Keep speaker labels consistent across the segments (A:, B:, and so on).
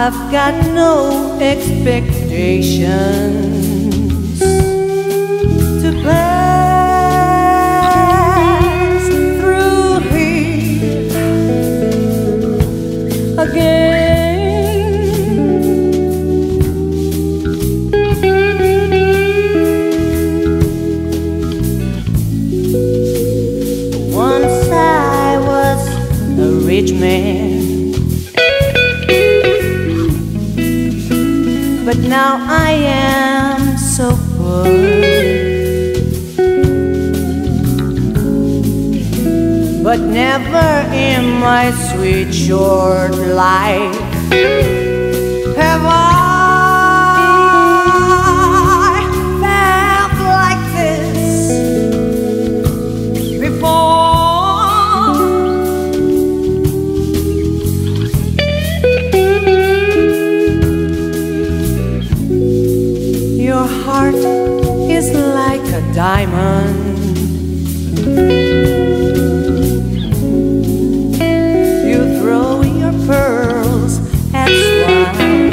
A: I've got no expectations to pass through here again. Once I was a rich man, but now I am so poor. But never in my sweet short life have I felt like this before. Your heart is like a diamond. You throw your pearls at swine,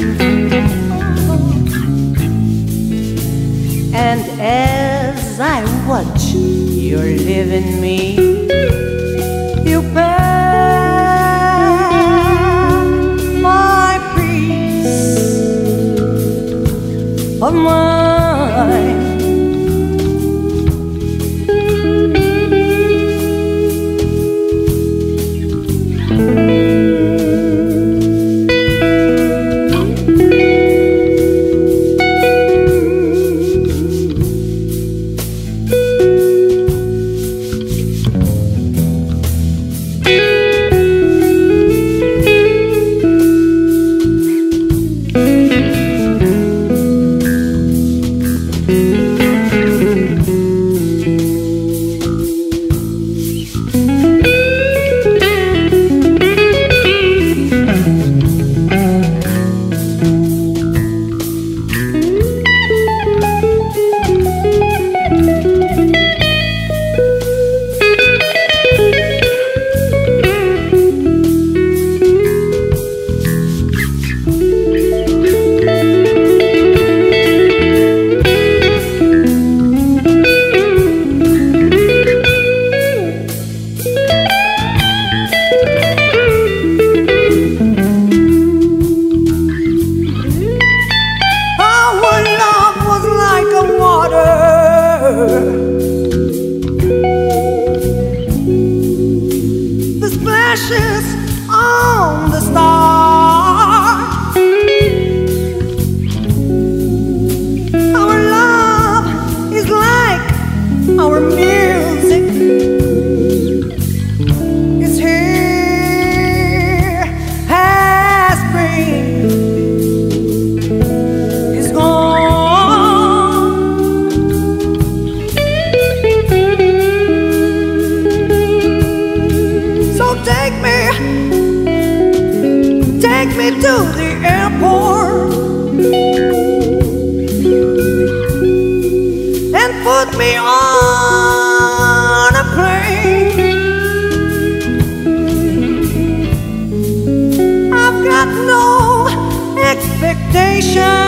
A: and as I watch you leaving me, you bear my peace of mine. The splashes on the star. Our love is like our music. It's here, has been, is gone. So take me to the airport and put me on a plane. I've got no expectations